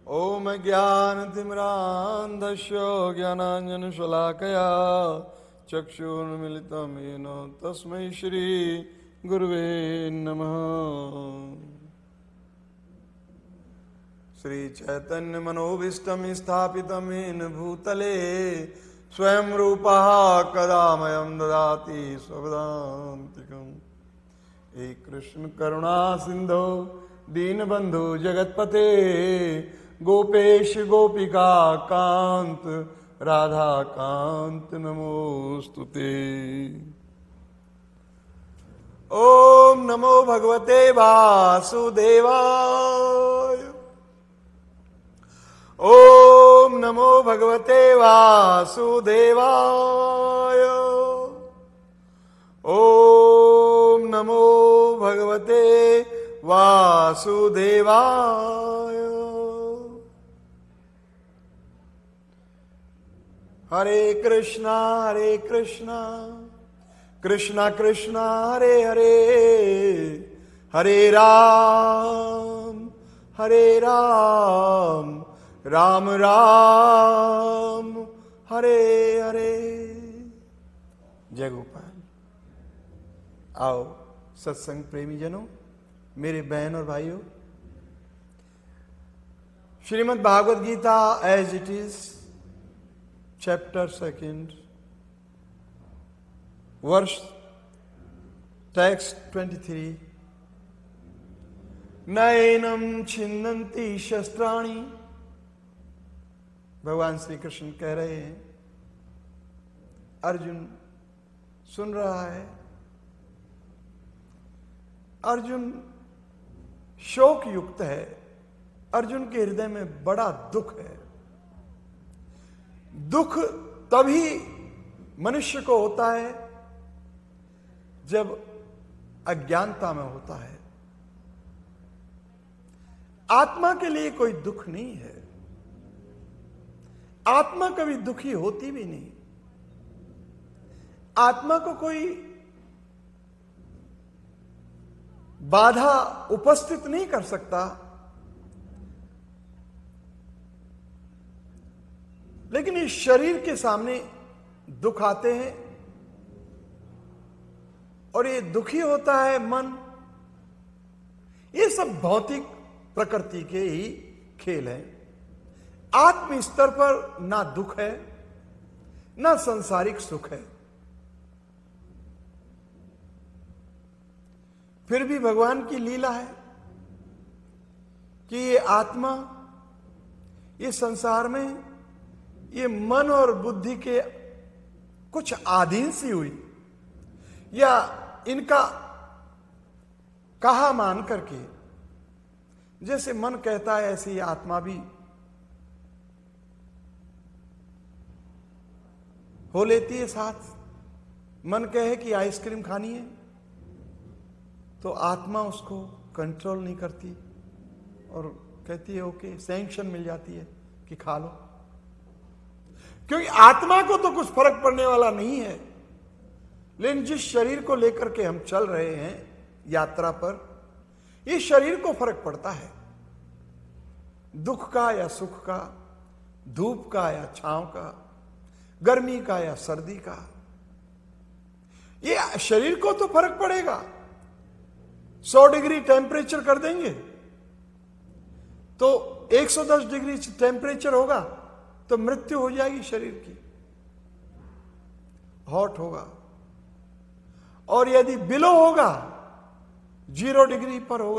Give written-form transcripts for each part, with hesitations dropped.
ओम ज्ञानतिमिरान्धस्य ज्ञानाञ्जनशलाकया चक्षुर्मिलितं येन तस्मै श्री गुरुवे नमः। श्री चैतन्य मनोभीष्टं स्थापितं येन भूतले स्वयं रूपः कदा मह्यं ददाति स्वपदान्तिकम्। हे कृष्ण करुणा सिन्धो दीनबन्धु जगत्पते गोपेश गोपिका कांत राधा कांत नमोस्तुते। ओम नमो भगवते वासुदेवाय। ओम नमो भगवते वासुदेवाय। ओम नमो भगवते वासुदेवाय। हरे कृष्णा कृष्णा कृष्णा हरे हरे, हरे राम राम राम हरे हरे। जय गोपाल। आओ सत्संग प्रेमी जनों, मेरे बहन और भाइयों, Shrimad Bhagavad Gita as it is chapter 2 verse text 23। नैनम छिन्नन्ति शस्त्राणि। भगवान श्री कृष्ण कह रहे हैं, अर्जुन सुन रहा है। अर्जुन शोक युक्त है। अर्जुन के हृदय में बड़ा दुख है। दुख तभी मनुष्य को होता है जब अज्ञानता में होता है। आत्मा के लिए कोई दुख नहीं है। आत्मा कभी दुखी होती भी नहीं। आत्मा को कोई बाधा उपस्थित नहीं कर सकता। लेकिन इस शरीर के सामने दुख आते हैं और ये दुखी होता है मन। ये सब भौतिक प्रकृति के ही खेल हैं। आत्म स्तर पर ना दुख है ना सांसारिक सुख है। फिर भी भगवान की लीला है कि ये आत्मा, ये संसार में ये मन और बुद्धि के कुछ अधीन सी हुई, या इनका कहा मान करके जैसे मन कहता है ऐसे ही आत्मा भी हो लेती है साथ। मन कहे कि आइसक्रीम खानी है तो आत्मा उसको कंट्रोल नहीं करती और कहती है ओके, सैंक्शन मिल जाती है कि खा लो। क्योंकि आत्मा को तो कुछ फर्क पड़ने वाला नहीं है। लेकिन जिस शरीर को लेकर के हम चल रहे हैं यात्रा पर, इस शरीर को फर्क पड़ता है। दुख का या सुख का, धूप का या छांव का, गर्मी का या सर्दी का, ये शरीर को तो फर्क पड़ेगा। 100 डिग्री टेम्परेचर कर देंगे तो 110 डिग्री टेम्परेचर होगा तो मृत्यु हो जाएगी शरीर की, हॉट होगा। और यदि बिलो होगा, 0 डिग्री पर होगा,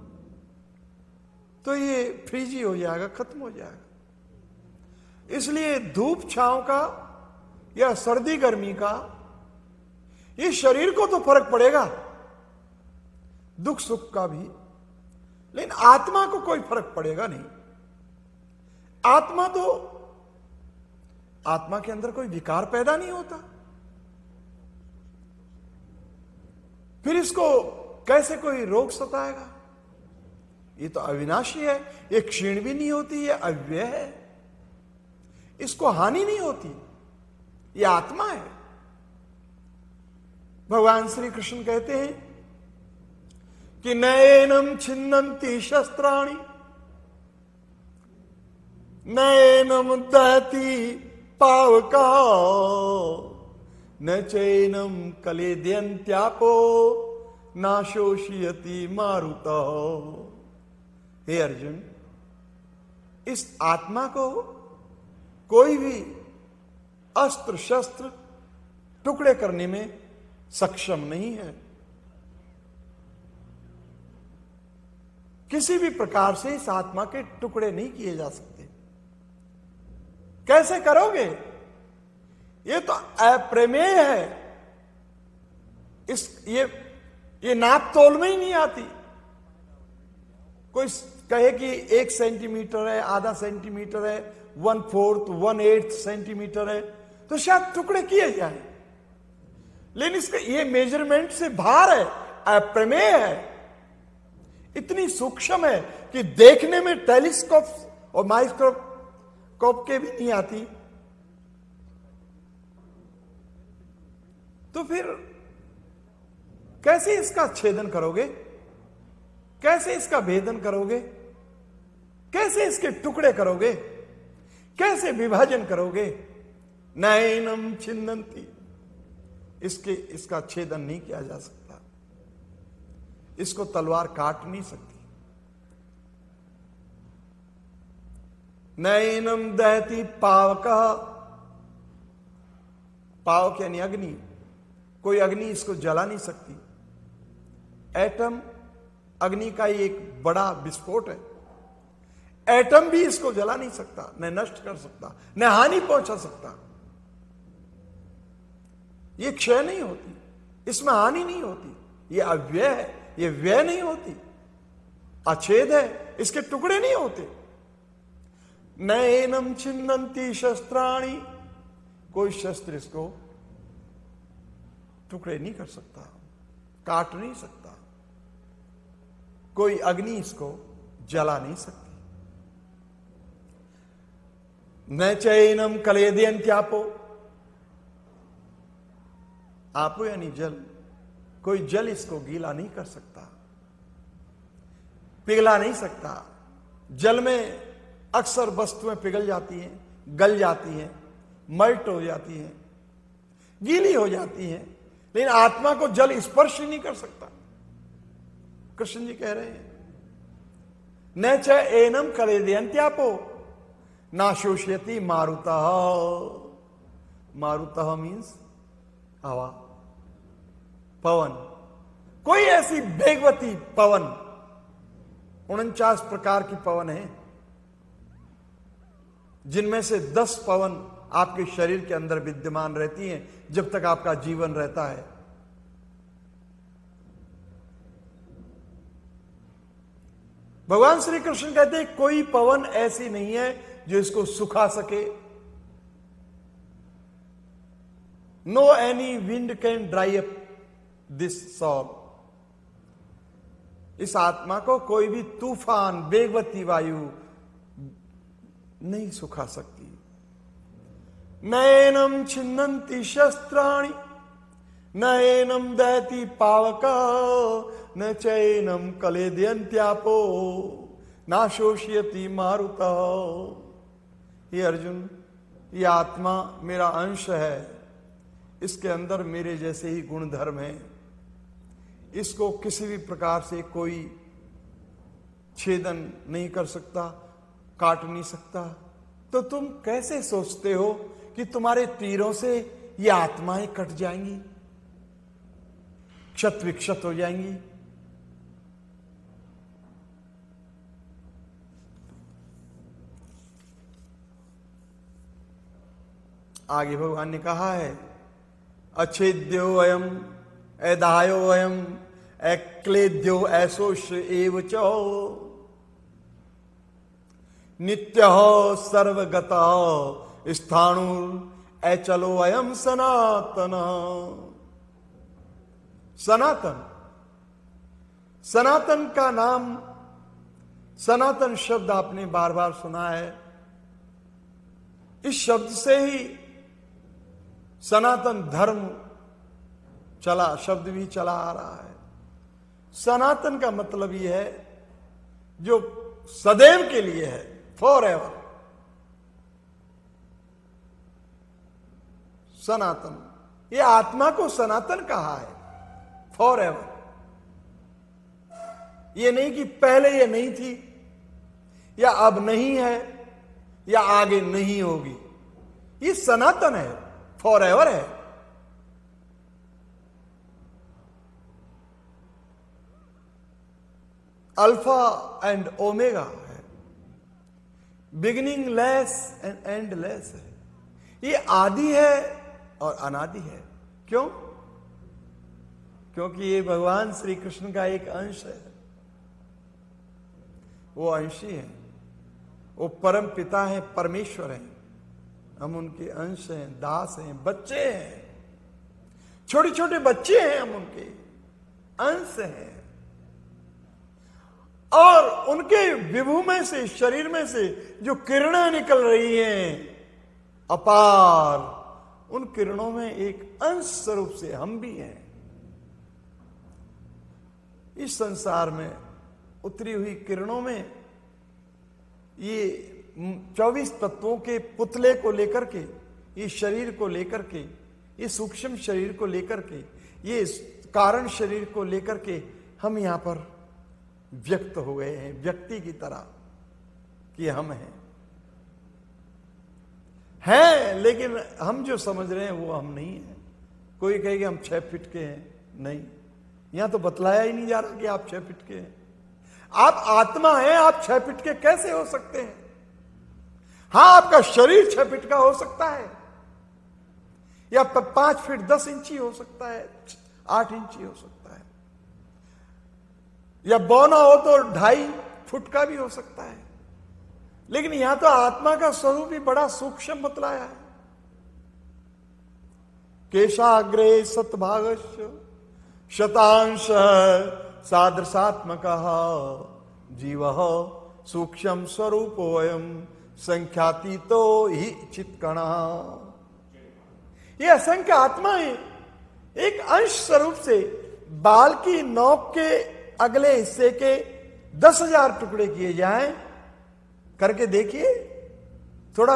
तो ये फ्रीजी हो जाएगा, खत्म हो जाएगा। इसलिए धूप छांव का या सर्दी गर्मी का, ये शरीर को तो फर्क पड़ेगा, दुख सुख का भी। लेकिन आत्मा को कोई फर्क पड़ेगा नहीं। आत्मा के अंदर कोई विकार पैदा नहीं होता। फिर इसको कैसे कोई रोग सताएगा? ये तो अविनाशी है, ये क्षीण भी नहीं होती, ये अव्यय है, इसको हानि नहीं होती, ये आत्मा है। भगवान श्री कृष्ण कहते हैं कि नैनम छिन्नन्ति शस्त्राणि। नैनम दहती पावका न चैनम कलेद्यंत्यापो नाशोषयति मारुता। हे अर्जुन, इस आत्मा को कोई भी अस्त्र शस्त्र टुकड़े करने में सक्षम नहीं है। किसी भी प्रकार से इस आत्मा के टुकड़े नहीं किए जा सकते। कैसे करोगे? ये तो अप्रमेय है। ये नाप तोल में ही नहीं आती। कोई कहे कि 1 सेंटीमीटर है, आधा सेंटीमीटर है, 1/4, 1/8 सेंटीमीटर है, तो शायद टुकड़े किए जाए, लेकिन इसके ये मेजरमेंट से बाहर है, अप्रमेय है, इतनी सूक्ष्म है कि देखने में टेलीस्कोप और माइक्रोस्कोप के भी नहीं आती। तो फिर कैसे इसका छेदन करोगे? कैसे इसका भेदन करोगे? कैसे इसके टुकड़े करोगे? कैसे विभाजन करोगे? नैनम छिन्नन्ति, इसका छेदन नहीं किया जा सकता। इसको तलवार काट नहीं सकती। नैनम दहती पावका, पावक यानी अग्नि। कोई अग्नि इसको जला नहीं सकती। एटम अग्नि का ही एक बड़ा विस्फोट है। एटम भी इसको जला नहीं सकता, न नष्ट कर सकता, न हानि पहुंचा सकता। ये क्षय नहीं होती, इसमें हानि नहीं होती, ये अव्यय है, ये व्यय नहीं होती, अछेद है, इसके टुकड़े नहीं होते। नैनम छिन्नन्ति शस्त्राणि, कोई शस्त्र इसको टुकड़े नहीं कर सकता, काट नहीं सकता। कोई अग्नि इसको जला नहीं सकती। न चैनम कलेद्यंत्यापो, आपो यानी जल, कोई जल इसको गीला नहीं कर सकता, पिघला नहीं सकता। जल में अक्सर वस्तुएं पिघल जाती हैं, गल जाती हैं, मल्ट हो जाती हैं, गीली हो जाती हैं, लेकिन आत्मा को जल स्पर्श ही नहीं कर सकता। कृष्ण जी कह रहे हैं न च एनम कलेद्यंत्यापो नाशोष्यति मारुतः। मारुतः मीन्स हवा, पवन। कोई ऐसी वेगवती पवन, 49 प्रकार की पवन है, जिनमें से 10 पवन आपके शरीर के अंदर विद्यमान रहती हैं जब तक आपका जीवन रहता है। भगवान श्री कृष्ण कहते हैं कोई पवन ऐसी नहीं है जो इसको सुखा सके। No any wind can dry up this soul. इस आत्मा को कोई भी तूफान, वेगवती वायु नहीं सुखा सकती। नैनम छिन्नन्ति शस्त्राणि नैनम दहति पावका न चैनम कलेद्यंत्यापो नाशोष्यति मारुता। ये अर्जुन, ये आत्मा मेरा अंश है, इसके अंदर मेरे जैसे ही गुण धर्म है, इसको किसी भी प्रकार से कोई छेदन नहीं कर सकता, काट नहीं सकता। तो तुम कैसे सोचते हो कि तुम्हारे तीरों से ये आत्माएं कट जाएंगी, क्षत विक्षत हो जाएंगी? आगे भगवान ने कहा है अच्छेद्यो अयम एदायो अयम एक्लेद्यो ऐसोश एव चो नित्य सर्वगता स्थाणु अचलो अयम सनातन। सनातन, सनातन का नाम, सनातन शब्द आपने बार बार सुना है। इस शब्द से ही सनातन धर्म चला, शब्द भी चला आ रहा है। सनातन का मतलब यह है जो सदैव के लिए है, फॉर एवर, सनातन, ये आत्मा को सनातन कहा है, फॉर एवर। ये नहीं कि पहले ये नहीं थी, या अब नहीं है, या आगे नहीं होगी। ये सनातन है, फॉर एवर है। अल्फा एंड ओमेगा है, beginningless and endless है। ये आदि है और अनादि है। क्यों? क्योंकि ये भगवान श्री कृष्ण का एक अंश है, वो अंशी है, वो परम पिता है, परमेश्वर है, हम उनके अंश हैं, दास हैं, बच्चे हैं, छोटे छोटे बच्चे हैं, हम उनके अंश हैं। और उनके विभू में से, शरीर में से जो किरणें निकल रही हैं अपार, उन किरणों में एक अंश स्वरूप से हम भी हैं। इस संसार में उतरी हुई किरणों में ये 24 तत्वों के पुतले को लेकर के, ये शरीर को लेकर के, ये सूक्ष्म शरीर को लेकर के, ये कारण शरीर को लेकर के हम यहां पर व्यक्त हो गए हैं, व्यक्ति की तरह कि हम हैं, लेकिन हम जो समझ रहे हैं वो हम नहीं है। कोई कहेगा हम 6 फीट के हैं, नहीं, यहां तो बतलाया ही नहीं जा रहा कि आप 6 फीट के हैं। आप आत्मा हैं, आप 6 फीट के कैसे हो सकते हैं? हां, आपका शरीर 6 फीट का हो सकता है, या 5 फीट 10 इंची हो सकता है, 8 इंची हो सकता है, या बौना हो तो 2.5 फुट का भी हो सकता है। लेकिन यहां तो आत्मा का स्वरूप ही बड़ा सूक्ष्म बतलाया है। केशाग्रे सतभागस्य शतांश सादृशात्मक जीव सूक्ष्म स्वरूपोयम संख्यातीतो ही चित्कणा। ये असंख्य आत्मा है, एक अंश स्वरूप से बाल की नोक के अगले हिस्से के 10,000 टुकड़े किए जाएं, करके देखिए, थोड़ा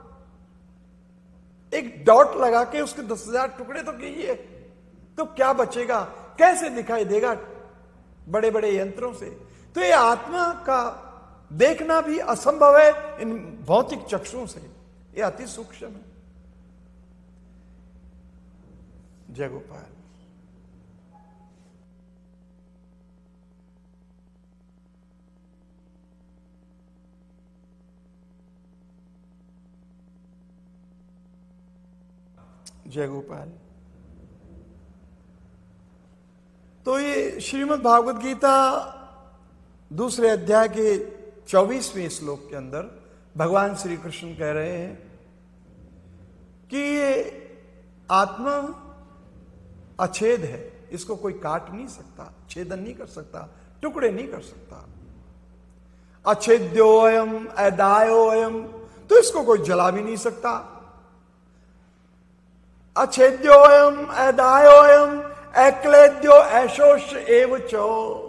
एक डॉट लगा के उसके 10,000 टुकड़े तो कीजिए, तो क्या बचेगा? कैसे दिखाई देगा बड़े बड़े यंत्रों से? तो ये आत्मा का देखना भी असंभव है इन भौतिक चक्षुओं से, ये अति सूक्ष्म है। जय गोपाल। जय गोपाल। तो ये श्रीमद् भागवत गीता दूसरे अध्याय के 24वें श्लोक के अंदर भगवान श्री कृष्ण कह रहे हैं कि ये आत्मा अछेद है, इसको कोई काट नहीं सकता, छेदन नहीं कर सकता, टुकड़े नहीं कर सकता। अछेद्योयम अदायोयम, तो इसको कोई जला भी नहीं सकता। अछेद्योयम अदायोयम अक्लेद्यो ऐशोष एव चो।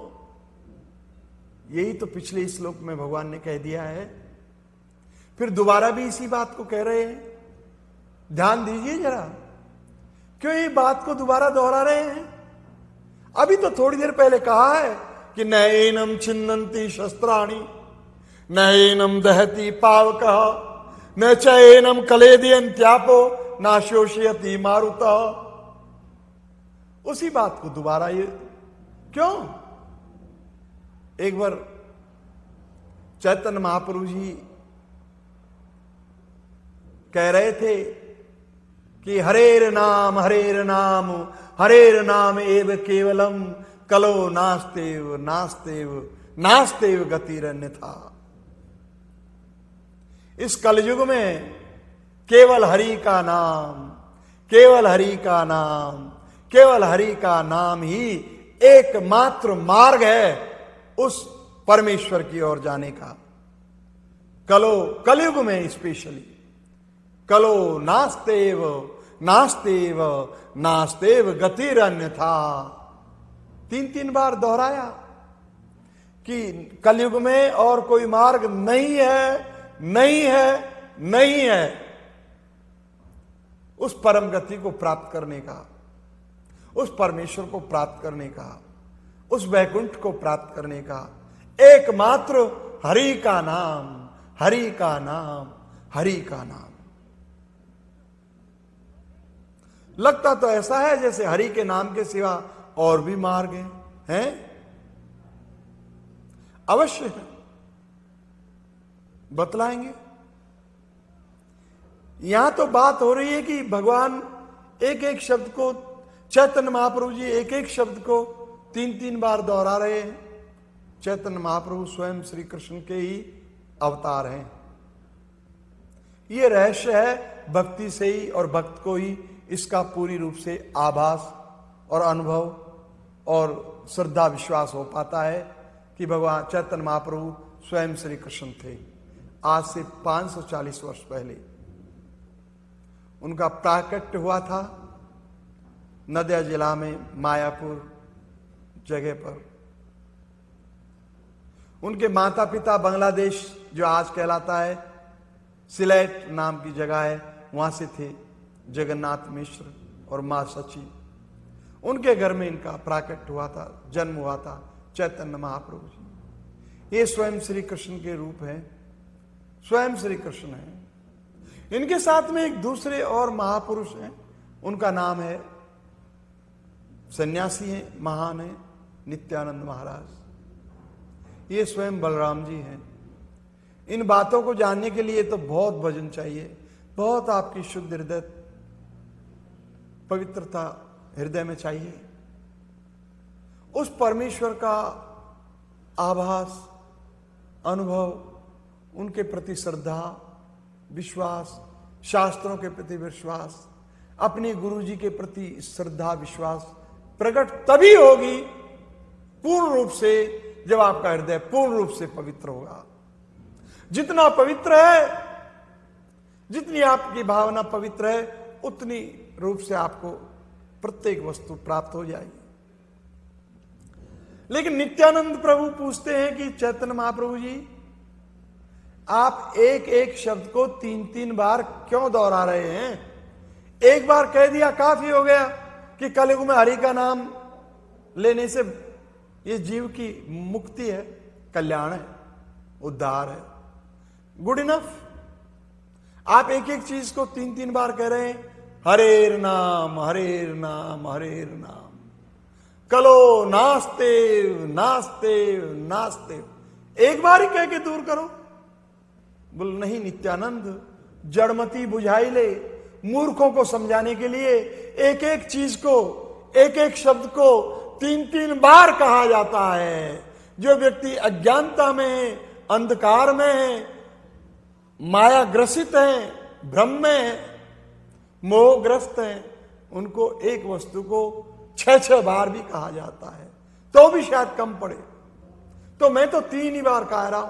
यही तो पिछले श्लोक में भगवान ने कह दिया है, फिर दोबारा भी इसी बात को कह रहे हैं। ध्यान दीजिए जरा, क्यों ये बात को दोबारा दोहरा रहे हैं? अभी तो थोड़ी देर पहले कहा है कि न एनम छिन्नन्ति शस्त्राणि, न एनम दहति पावकः, न च एनम कलेदयन्त्यापो नाशोषयति मारुतः। उसी बात को दोबारा ये क्यों? एक बार चैतन्य महाप्रभु जी कह रहे थे कि हरेर नाम हरेर नाम एव केवलम कलो नास्तेव नास्तेव नास्तेव गतिरन्यथा। इस कलयुग में केवल हरि का नाम, केवल हरि का नाम, केवल हरि का नाम ही एकमात्र मार्ग है उस परमेश्वर की ओर जाने का। कलयुग में स्पेशली कलो नास्तेव नास्तेव नास्तेव गतिरन्यथा। 3 बार दोहराया कि कलयुग में और कोई मार्ग नहीं है, नहीं है, नहीं है। उस परम गति को प्राप्त करने का, उस परमेश्वर को प्राप्त करने का, उस वैकुंठ को प्राप्त करने का एकमात्र हरि का नाम, हरि का नाम, हरि का नाम। लगता तो ऐसा है जैसे हरि के नाम के सिवा और भी मार्ग हैं, अवश्य है, बतलाएंगे। यहां तो बात हो रही है कि भगवान एक एक शब्द को, चैतन्य महाप्रभु जी एक एक शब्द को 3-3 बार दोहरा रहे हैं। चैतन्य महाप्रभु स्वयं श्री कृष्ण के ही अवतार हैं। ये रहस्य है, भक्ति से ही और भक्त को ही इसका पूरी रूप से आभास और अनुभव और श्रद्धा विश्वास हो पाता है कि भगवान चैतन्य महाप्रभु स्वयं श्री कृष्ण थे। आज से 540 वर्ष पहले उनका प्राकट्य हुआ था नदिया जिला में मायापुर जगह पर। उनके माता पिता बांग्लादेश, जो आज कहलाता है सिलेट नाम की जगह है, वहां से थे, जगन्नाथ मिश्र और मां सची। उनके घर में इनका प्राकट्य हुआ था, जन्म हुआ था चैतन्य महाप्रभु जी। ये स्वयं श्री कृष्ण के रूप हैं, स्वयं श्री कृष्ण हैं। इनके साथ में एक दूसरे और महापुरुष हैं, उनका नाम है, सन्यासी हैं, महान है, नित्यानंद महाराज। ये स्वयं बलराम जी हैं। इन बातों को जानने के लिए तो बहुत भजन चाहिए, बहुत आपकी शुद्ध हृदय, पवित्रता हृदय में चाहिए। उस परमेश्वर का आभास, अनुभव, उनके प्रति श्रद्धा, विश्वास, शास्त्रों के प्रति विश्वास, अपने गुरु जी के प्रति श्रद्धा विश्वास प्रकट तभी होगी पूर्ण रूप से, जब आपका हृदय पूर्ण रूप से पवित्र होगा। जितना पवित्र है, जितनी आपकी भावना पवित्र है, उतनी रूप से आपको प्रत्येक वस्तु प्राप्त हो जाएगी। लेकिन नित्यानंद प्रभु पूछते हैं कि चैतन्य महाप्रभु जी, आप एक एक शब्द को 3-3 बार क्यों दोहरा रहे हैं? एक बार कह दिया काफी हो गया कि कलयुग में हरि का नाम लेने से ये जीव की मुक्ति है, कल्याण है, उद्धार है, गुड इनफ। आप एक एक चीज को 3-3 बार कह रहे हैं, हरेर नाम, हरेर नाम, हरेर नाम, कलो नास्ते नास्ते नास्ते। एक बार ही कह के दूर करो। बोल नहीं नित्यानंद, जड़मती बुझाई ले। मूर्खों को समझाने के लिए एक एक चीज को, एक एक शब्द को 3-3 बार कहा जाता है। जो व्यक्ति अज्ञानता में है, अंधकार में है, माया ग्रसित है, भ्रम में है, मोहग्रस्त है, उनको एक वस्तु को 6-6 बार भी कहा जाता है, तो भी शायद कम पड़े। तो मैं तो 3 ही बार कह रहा हूं।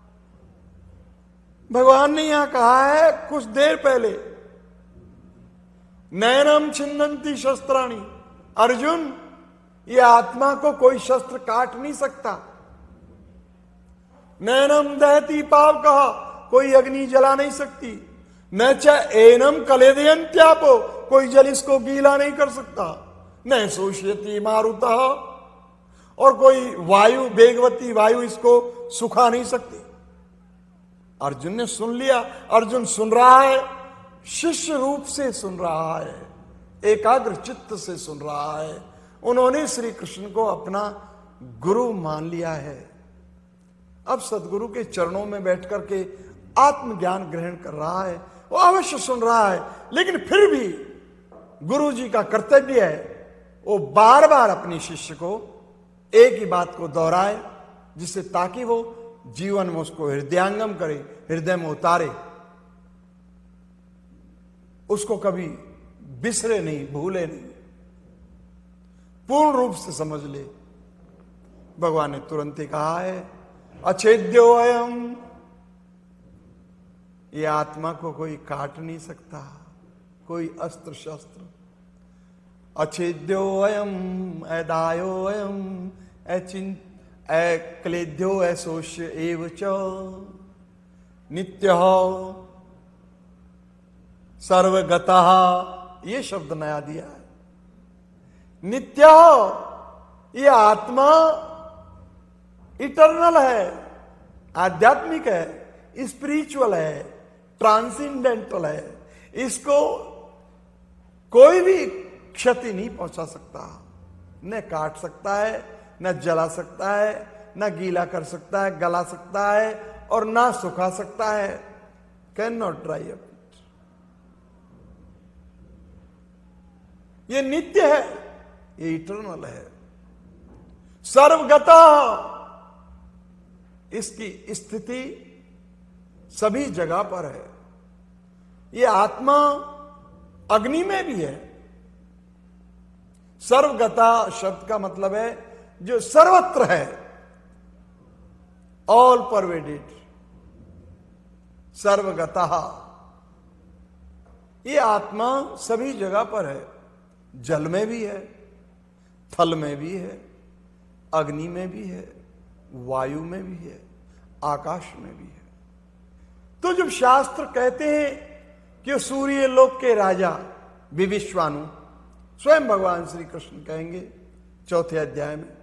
भगवान ने यहां कहा है कुछ देर पहले, नैनम छिन्नन्ति शस्त्राणि। अर्जुन, ये आत्मा को कोई शस्त्र काट नहीं सकता। नैनम दहती पाव कहा, कोई अग्नि जला नहीं सकती। न च एनम कलेदयन्त्यापो, कोई जल इसको गीला नहीं कर सकता। न शोष्यति मारुतः, और कोई वायु, वेगवती वायु इसको सुखा नहीं सकती। अर्जुन ने सुन लिया। अर्जुन सुन रहा है, शिष्य रूप से सुन रहा है, एकाग्र चित्त से सुन रहा है। उन्होंने श्री कृष्ण को अपना गुरु मान लिया है। अब सदगुरु के चरणों में बैठ करके आत्मज्ञान ग्रहण कर रहा है। वो अवश्य सुन रहा है, लेकिन फिर भी गुरु जी का कर्तव्य है वो बार बार अपने शिष्य को एक ही बात को दोहराए, जिससे ताकि वो जीवन में उसको हृदयांगम करे, हृदय में उतारे, उसको कभी बिसरे नहीं, भूले नहीं, पूर्ण रूप से समझ ले। भगवान ने तुरंत ही कहा है, अच्छेद्यो अयम, ये आत्मा को कोई काट नहीं सकता, कोई अस्त्र शस्त्र। अच्छेद्यो अयम ऐदायो अयम क्लेद्यो ऐसोष्य एव च नित्यः सर्वगतः ये शब्द नया दिया है। नित्य, ये आत्मा इटर्नल है, आध्यात्मिक है, स्पिरिचुअल है, ट्रांसेंडेंटल है। इसको कोई भी क्षति नहीं पहुंचा सकता, न काट सकता है, न जला सकता है, न गीला कर सकता है, गला सकता है, और ना सुखा सकता है। Can not dry up. ये नित्य है, ये इटर्नल है, सर्वगता। इसकी स्थिति सभी जगह पर है। ये आत्मा अग्नि में भी है। सर्वगता शब्द का मतलब है जो सर्वत्र है, ऑल परवेडेड, सर्वगता। ये आत्मा सभी जगह पर है, जल में भी है, थल में भी है, अग्नि में भी है, वायु में भी है, आकाश में भी है। तो जब शास्त्र कहते हैं कि सूर्य लोक के राजा विविश्वानु, स्वयं भगवान श्री कृष्ण कहेंगे 4थे अध्याय में,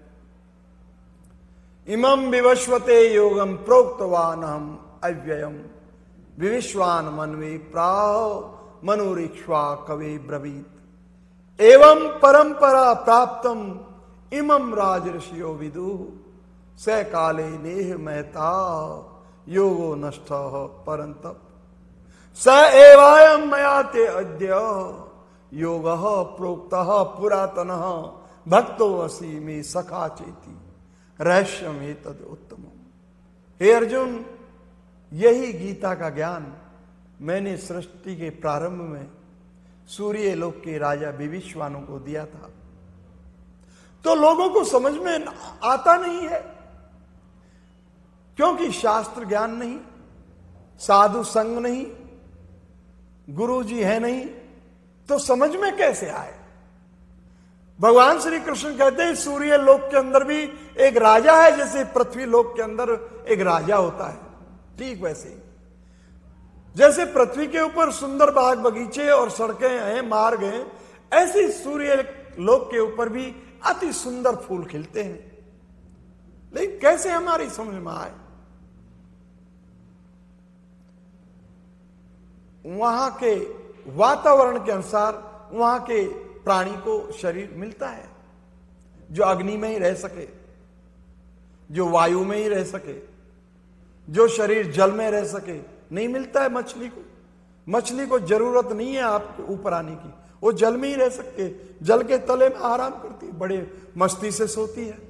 इमं विवस्वते योगम प्रोक्तवान हम अव्ययम विविश्वान मनवे प्राह मनुरीक्ष्वा कवे ब्रवीत एवं परंपरा प्राप्तम इमं राजऋषियो विदु स काले नेह महता योगो नष्ट परंतप स एवायम मयाते अद्य योग प्रोक्तः पुरातनः भक्तो असी में सखा चेती रहस्यम एतद उत्तम। हे अर्जुन, यही गीता का ज्ञान मैंने सृष्टि के प्रारंभ में सूर्य लोक के राजा विविश्वानु को दिया था। तो लोगों को समझ में आता नहीं है, क्योंकि शास्त्र ज्ञान नहीं, साधु संग नहीं, गुरु जी है नहीं, तो समझ में कैसे आए। भगवान श्री कृष्ण कहते हैं सूर्य लोक के अंदर भी एक राजा है, जैसे पृथ्वी लोक के अंदर एक राजा होता है, ठीक वैसे ही जैसे पृथ्वी के ऊपर सुंदर बाग बगीचे और सड़कें हैं, मार्ग हैं, ऐसे सूर्य लोक के ऊपर भी अति सुंदर फूल खिलते हैं। लेकिन कैसे हमारी समझ में आए। वहां के वातावरण के अनुसार वहां के प्राणी को शरीर मिलता है, जो अग्नि में ही रह सके, जो वायु में ही रह सके, जो शरीर जल में रह सके। नहीं मिलता है मछली को। मछली को जरूरत नहीं है आपके ऊपर आने की, वो जल में ही रह सकते, जल के तले में आराम करती है, बड़े मस्ती से सोती है,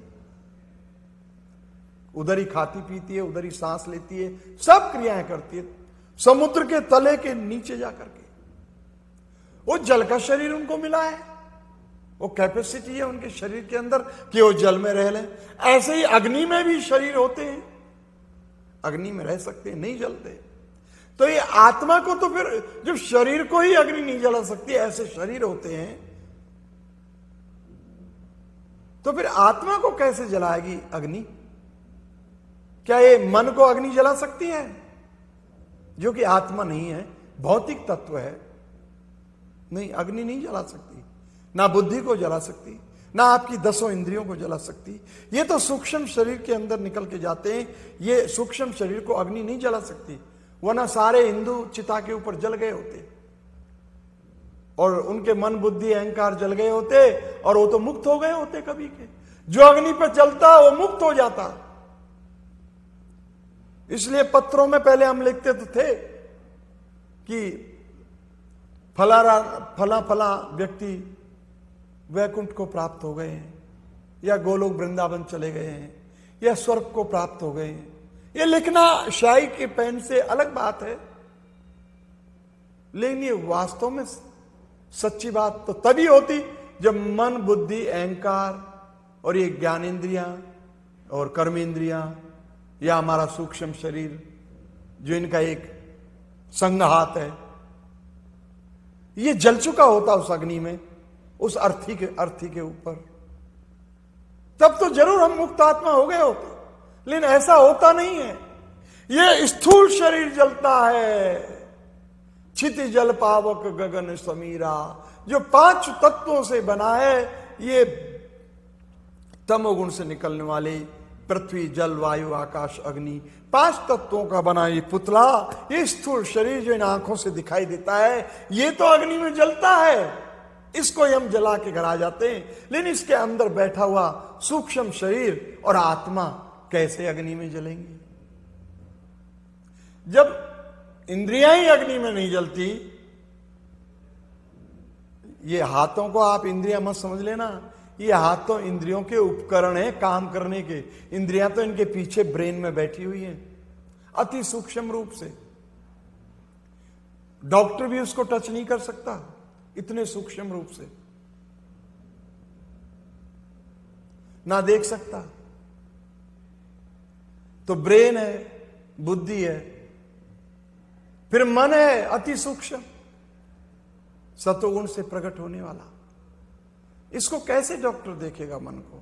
उधर ही खाती पीती है, उधर ही सांस लेती है, सब क्रियाएं करती है समुद्र के तले के नीचे जाकर के। वो जल का शरीर उनको मिला है, वो कैपेसिटी है उनके शरीर के अंदर कि वो जल में रह लें। ऐसे ही अग्नि में भी शरीर होते हैं, अग्नि में रह सकते हैं, नहीं जलते। तो ये आत्मा को तो फिर जब शरीर को ही अग्नि नहीं जला सकती, ऐसे शरीर होते हैं, तो फिर आत्मा को कैसे जलाएगी अग्नि। क्या ये मन को अग्नि जला सकती है, जो कि आत्मा नहीं है, भौतिक तत्व है। नहीं, अग्नि नहीं जला सकती, ना बुद्धि को जला सकती, ना आपकी 10 इंद्रियों को जला सकती। ये तो सूक्ष्म शरीर के अंदर निकल के जाते हैं, ये सूक्ष्म शरीर को अग्नि नहीं जला सकती, वरना सारे हिंदू चिता के ऊपर जल गए होते और उनके मन बुद्धि अहंकार जल गए होते और वो तो मुक्त हो गए होते कभी के। जो अग्नि पर चलता वो मुक्त हो जाता। इसलिए पत्रों में पहले हम लिखते तो थे कि फला फला व्यक्ति वैकुंठ को प्राप्त हो गए हैं, या गोलोक वृंदावन चले गए हैं, या स्वर्ग को प्राप्त हो गए हैं। ये लिखना शाही के पेन से अलग बात है, लेकिन ये वास्तव में सच्ची बात तो तभी होती जब मन बुद्धि अहंकार और ये ज्ञानेंद्रियां और कर्मेंद्रियां या हमारा सूक्ष्म शरीर जो इनका एक संघात है, ये जल चुका होता उस अग्नि में, उस अर्थी के ऊपर, तब तो जरूर हम मुक्त आत्मा हो गए होते। लेकिन ऐसा होता नहीं है। ये स्थूल शरीर जलता है, क्षिति जल पावक गगन समीरा, जो 5 तत्वों से बना है, ये तमोगुण से निकलने वाले पृथ्वी जल वायु आकाश अग्नि 5 तत्वों का बना ये पुतला, ये स्थूल शरीर जो इन आंखों से दिखाई देता है, ये तो अग्नि में जलता है, इसको हम जला के घर आ जाते हैं, लेकिन इसके अंदर बैठा हुआ सूक्ष्म शरीर और आत्मा कैसे अग्नि में जलेंगे? जब इंद्रियां ही अग्नि में नहीं जलती, ये हाथों को आप इंद्रियां मत समझ लेना, ये हाथ तो इंद्रियों के उपकरण है काम करने के, इंद्रियां तो इनके पीछे ब्रेन में बैठी हुई हैं अति सूक्ष्म रूप से। डॉक्टर भी उसको टच नहीं कर सकता इतने सूक्ष्म रूप से, ना देख सकता। तो ब्रेन है, बुद्धि है, फिर मन है अति सूक्ष्म, सतोगुण से प्रकट होने वाला। इसको कैसे डॉक्टर देखेगा? मन को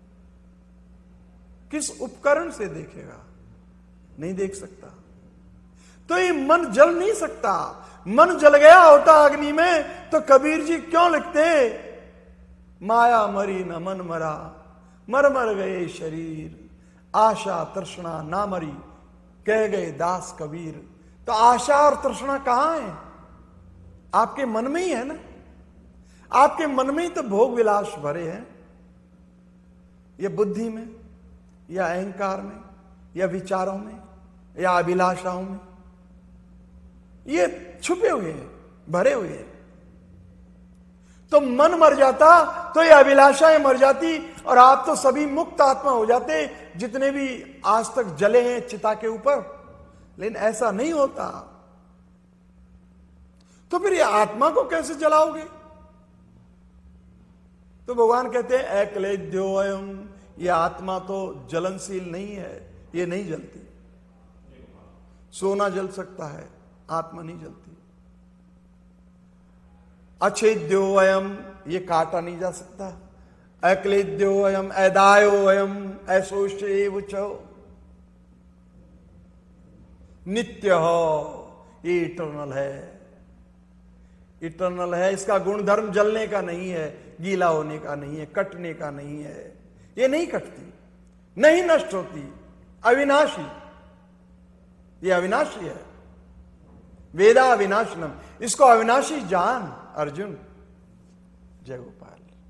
किस उपकरण से देखेगा? नहीं देख सकता। तो ये मन जल नहीं सकता। मन जल गया होता अग्नि में तो कबीर जी क्यों लिखते, माया मरी न मन मरा, मर मर गए शरीर, आशा तृष्णा ना मरी, कह गए दास कबीर। तो आशा और तृष्णा कहां है? आपके मन में ही है ना। आपके मन में ही तो भोग विलास भरे हैं, या बुद्धि में, या अहंकार में, या विचारों में, या अभिलाषाओं में, ये छुपे हुए हैं, भरे हुए हैं। तो मन मर जाता तो ये अभिलाषाएं मर जाती और आप तो सभी मुक्त आत्मा हो जाते, जितने भी आज तक जले हैं चिता के ऊपर। लेकिन ऐसा नहीं होता। तो फिर ये आत्मा को कैसे जलाओगे? तो भगवान कहते हैं अक्लेद्योऽयम्, ये आत्मा तो जलनशील नहीं है, ये नहीं जलती। सोना जल सकता है, आत्मा नहीं जलती। अच्छेद्योऽयम्, ये काटा नहीं जा सकता। अक्लेद्योऽयम् ऐदायोऽयम् ऐसोष्येव च। नित्य हो, ये इटर्नल है, इटर्नल है। इसका गुणधर्म जलने का नहीं है, गीला होने का नहीं है, कटने का नहीं है। ये नहीं कटती, नहीं नष्ट होती, अविनाशी। ये अविनाशी है। वेदा अविनाशनम, इसको अविनाशी जान अर्जुन। जय गोपाल।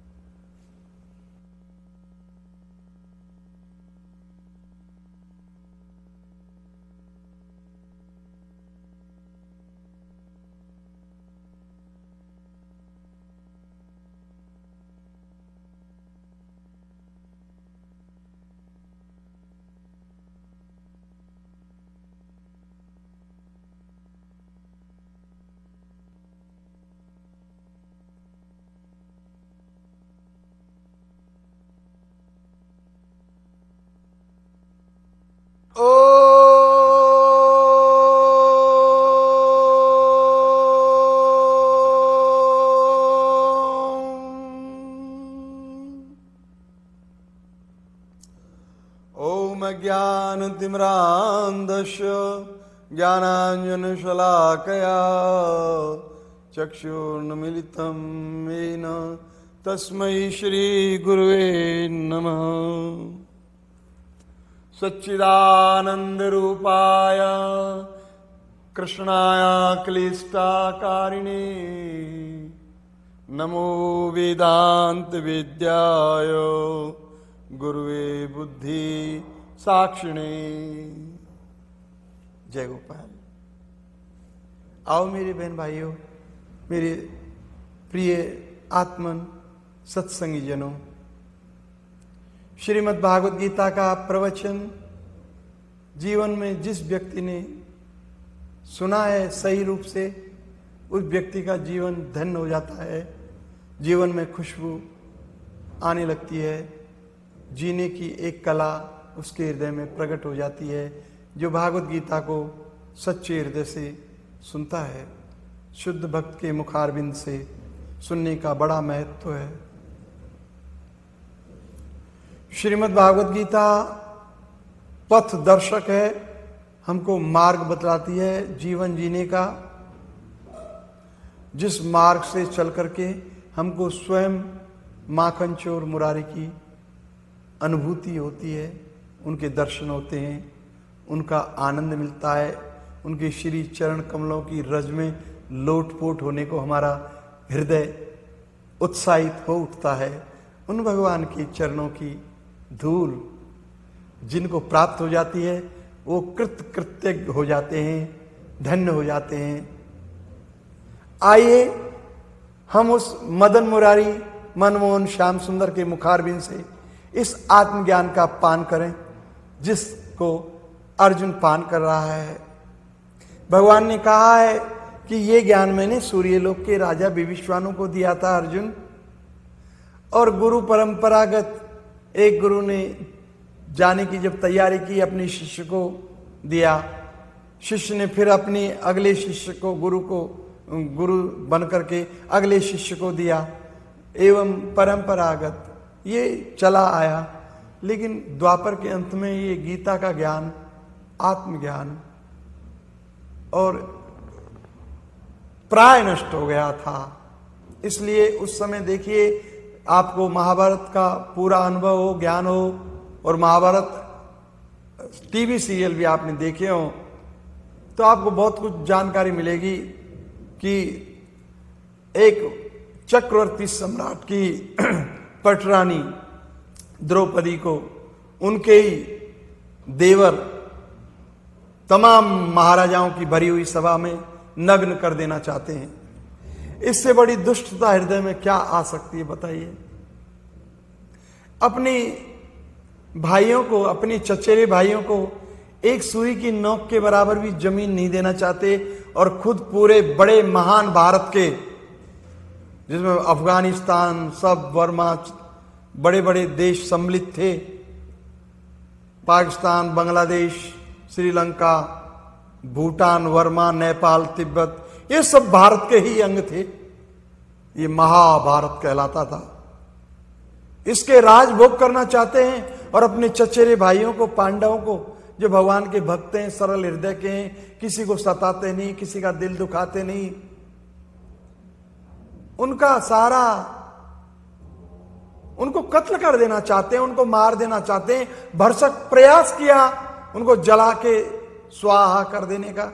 ज्ञानतिम्रान्धस्य ज्ञानाञ्जनशलाकया चक्षुर्न्मीलितं येन तस्मै श्रीगुरुवे नमः। सच्चिदानन्दरूपाय कृष्णाय क्लिष्टाकारिणे नमो वेदान्तवेद्याय गुरुवे बुद्धि साक्षिणे। जय गोपाल। आओ मेरे बहन भाइयों, मेरे प्रिय आत्मन सत्संगी जनों, श्रीमद् भागवत गीता का प्रवचन जीवन में जिस व्यक्ति ने सुना है सही रूप से, उस व्यक्ति का जीवन धन्य हो जाता है। जीवन में खुशबू आने लगती है, जीने की एक कला उसके हृदय में प्रकट हो जाती है। जो भागवत गीता को सच्चे हृदय से सुनता है, शुद्ध भक्त के मुखारविंद से सुनने का बड़ा महत्व है। श्रीमद् भागवत गीता पथ दर्शक है, हमको मार्ग बतलाती है जीवन जीने का। जिस मार्ग से चल करके हमको स्वयं माखन चोर मुरारी की अनुभूति होती है, उनके दर्शन होते हैं, उनका आनंद मिलता है, उनके श्री चरण कमलों की रज में लोटपोट होने को हमारा हृदय उत्साहित हो उठता है। उन भगवान के चरणों की धूल जिनको प्राप्त हो जाती है वो कृत्य हो जाते हैं, धन्य हो जाते हैं। आइए हम उस मदन मुरारी मनमोहन श्याम सुंदर के मुखारबिंद से इस आत्मज्ञान का पान करें जिसको अर्जुन पान कर रहा है। भगवान ने कहा है कि ये ज्ञान मैंने सूर्यलोक के राजा विविश्वानु को दिया था अर्जुन, और गुरु परंपरागत एक गुरु ने जाने की जब तैयारी की अपने शिष्य को दिया, शिष्य ने फिर अपने अगले शिष्य को गुरु बन करके अगले शिष्य को दिया, एवं परंपरागत ये चला आया। लेकिन द्वापर के अंत में ये गीता का ज्ञान, आत्मज्ञान और प्राय नष्ट हो गया था। इसलिए उस समय देखिए आपको महाभारत का पूरा अनुभव हो, ज्ञान हो, और महाभारत टीवी सीरियल भी आपने देखे हो तो आपको बहुत कुछ जानकारी मिलेगी कि एक चक्रवर्ती सम्राट की पटरानी द्रौपदी को उनके ही देवर तमाम महाराजाओं की भरी हुई सभा में नग्न कर देना चाहते हैं। इससे बड़ी दुष्टता हृदय में क्या आ सकती है बताइए। अपने भाइयों को, अपने चचेरे भाइयों को एक सुई की नोक के बराबर भी जमीन नहीं देना चाहते, और खुद पूरे बड़े महान भारत के, जिसमें अफगानिस्तान, सब बर्मा, बड़े बड़े देश सम्मिलित थे, पाकिस्तान, बांग्लादेश, श्रीलंका, भूटान, वर्मा, नेपाल, तिब्बत, ये सब भारत के ही अंग थे। ये महाभारत कहलाता था। इसके राजभोग करना चाहते हैं, और अपने चचेरे भाइयों को, पांडवों को, जो भगवान के भक्त हैं, सरल हृदय के हैं, किसी को सताते नहीं, किसी का दिल दुखाते नहीं, उनका सारा, उनको कत्ल कर देना चाहते हैं, उनको मार देना चाहते हैं। भरसक प्रयास किया उनको जला के स्वाहा कर देने का।